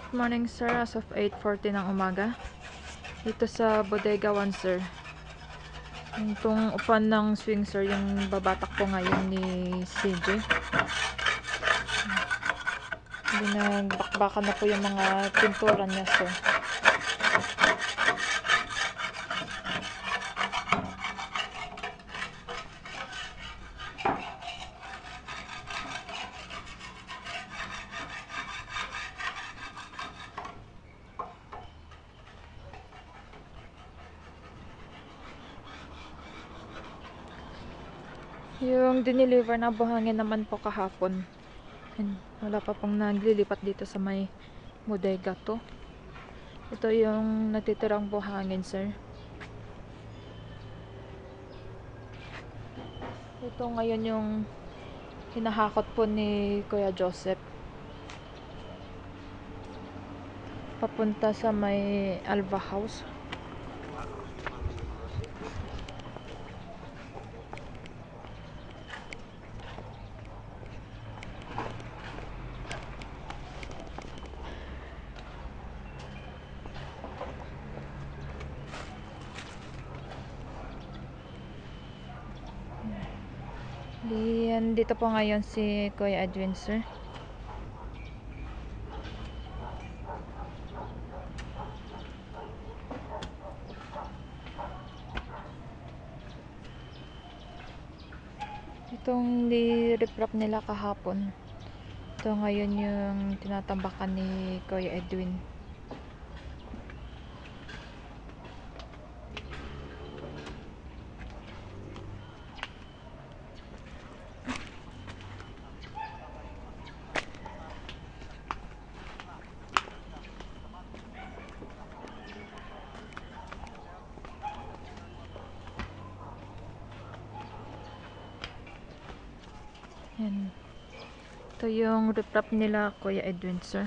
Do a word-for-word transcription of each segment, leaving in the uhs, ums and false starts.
Good morning sir, as of eight forty ng umaga dito sa Bodega one sir. Itong upan ng swing sir, yung babatak po ngayon ni C J. Binagbakbakan na po yung mga pintura niya sir. Yung dineliver na buhangin naman po kahapon, and wala pa pong naglilipat dito sa may bodega to. Ito yung natitirang buhangin sir. Ito ngayon yung hinahakot po ni Kuya Joseph papunta sa may Alva House. Diyan, dito po ngayon si Kuya Edwin sir. Itong ni-reprop nila kahapon, ito ngayon yung tinatambakan ni Kuya Edwin. Yan. Ito yung reprop nila Kuya Edwin sir.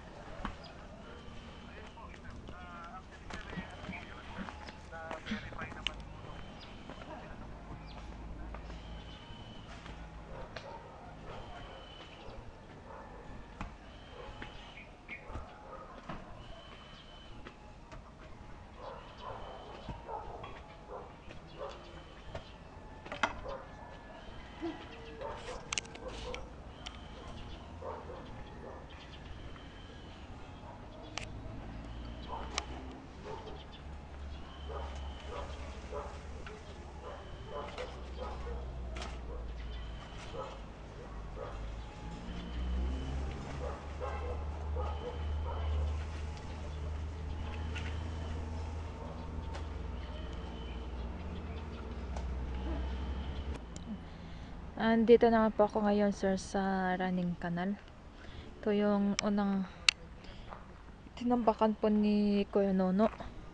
Andito naman po ako ngayon sir sa running canal. Ito yung unang tinambakan po ni Kuya Nono.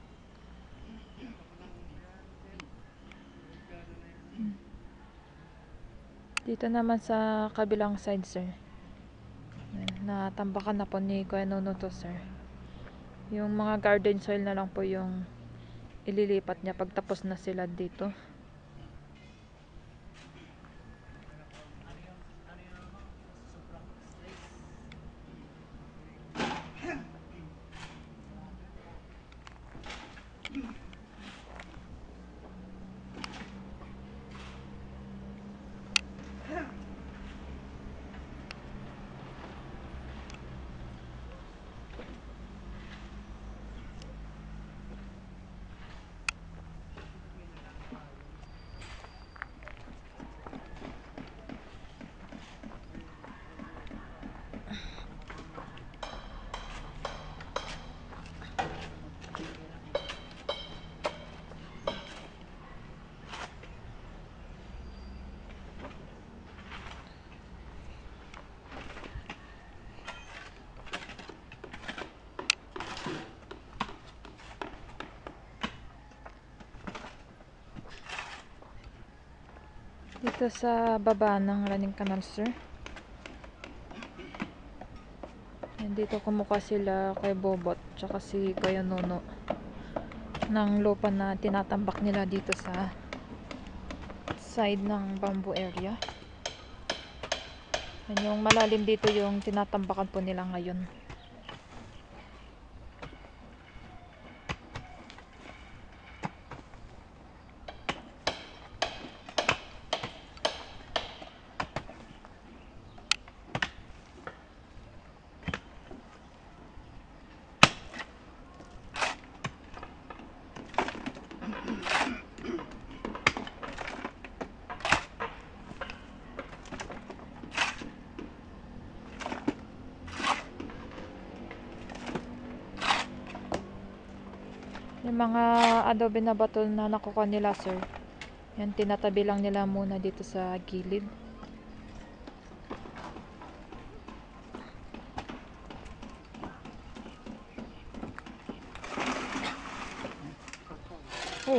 Dito naman sa kabilang side sir, natambakan na po ni Kuya Nono to sir. Yung mga garden soil na lang po yung ililipat niya pagtapos na sila dito. Dito sa baba ng running canal sir. Dito kumuha sila kay Bobot tsaka si Kuya Nono ng lupa na tinatambak nila dito sa side ng bamboo area. Yan yung malalim dito yung tinatambakan po nila ngayon. Yung mga adobe na bato na nakuha nila, sir, yan, tinatabi lang nila muna dito sa gilid. Oh.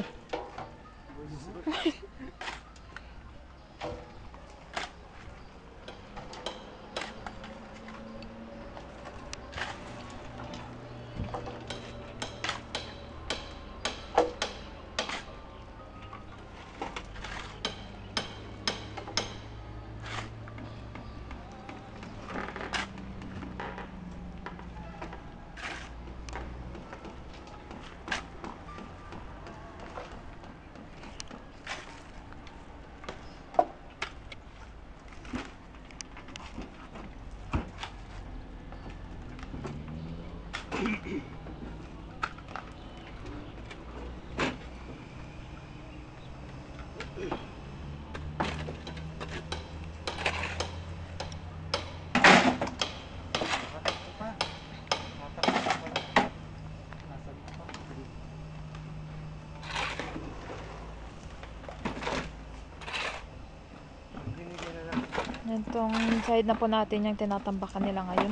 Itong side na po natin yung tinatambakan nila ngayon.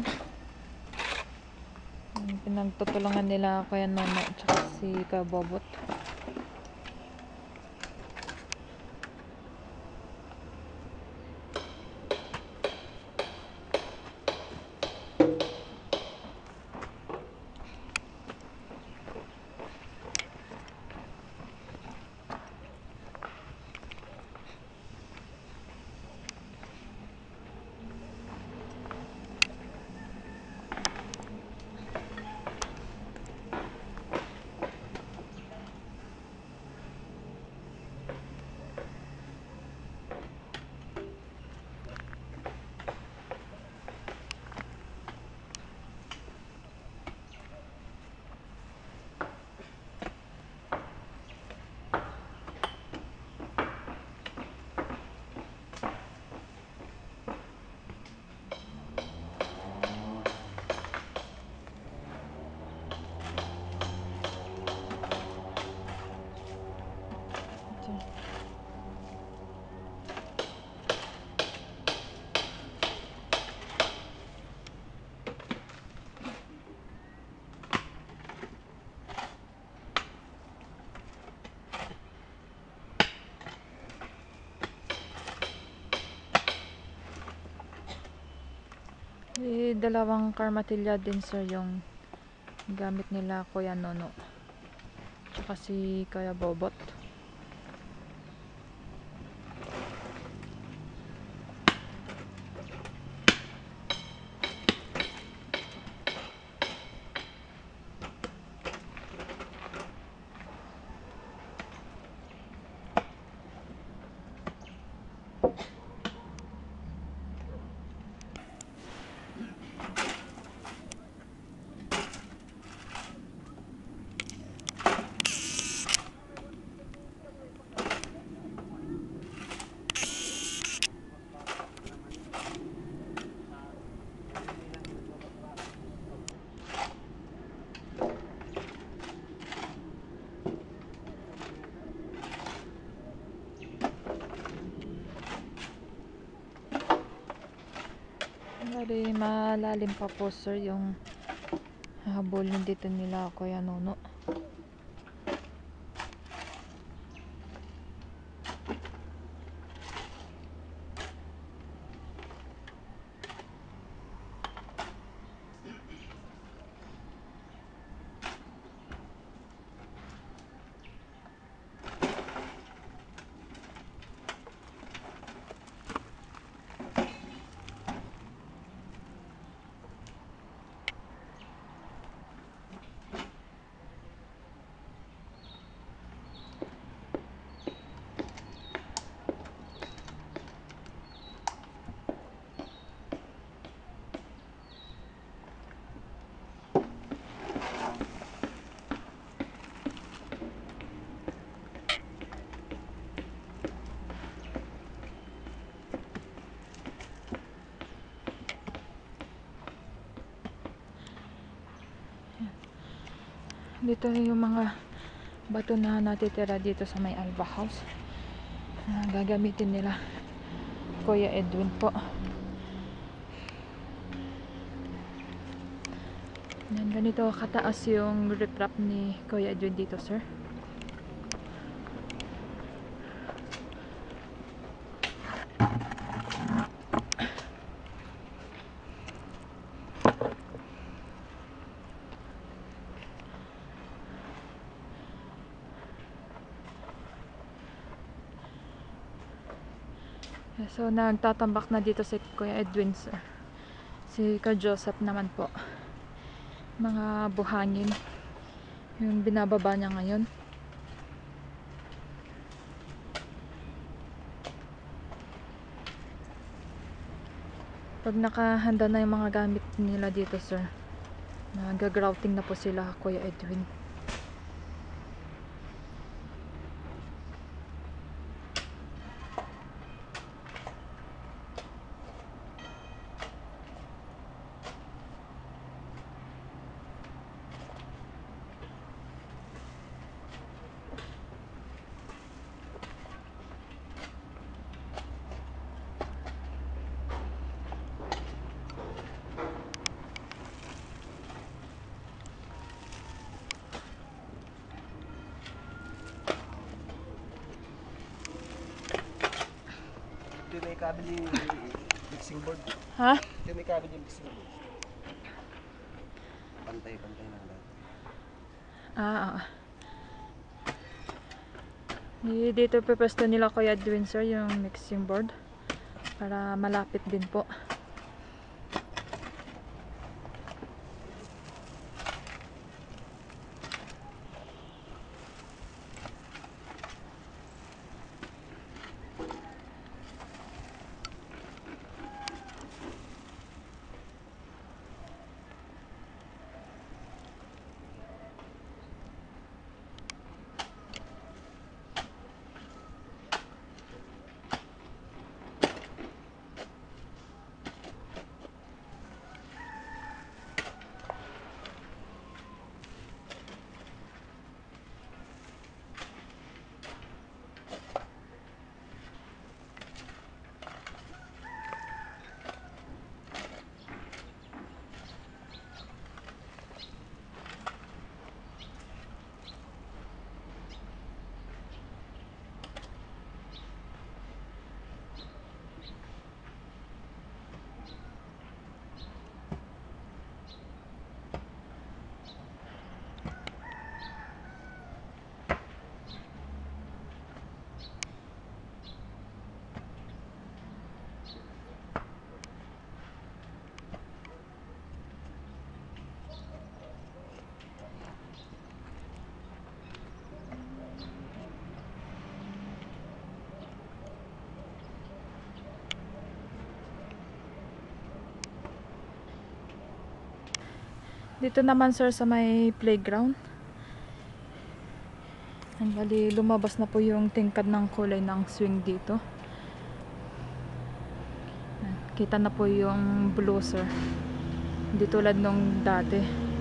Yung pinagtutulungan nila Kuya Nono at saka si Kuya Bobot. Eh, dalawang karmatilya din, sir, yung gamit nila Kuya Nono tsaka si Kuya Bobot. Bali, malalim pa po, sir, yung habulin dito nila Kuya Nono. Dito yung mga bato na natitira dito sa may Alba House. Uh, gagamitin nila Kuya Edwin po. Yan, ganito kataas yung riprap ni Kuya Edwin dito, sir. So, nagtatambak na dito si Kuya Edwin, sir. Si Ka Joseph naman po. Mga buhangin yung binababa niya ngayon. Pag nakahanda na yung mga gamit nila dito, sir, nag-grouting na po sila, Kuya Edwin. Ito may kabel yung mixing board. Ha? Ito may kabel yung mixing board. Pantay-pantay lang dati. Ah, ah. Dito pepesto nila Kuya Edwin, sir, yung mixing board para malapit din po. Dito naman, sir, sa may playground. Ang bali, lumabas na po yung tingkad ng kulay ng swing dito. Kita na po yung blue, sir. Hindi tulad nung dati.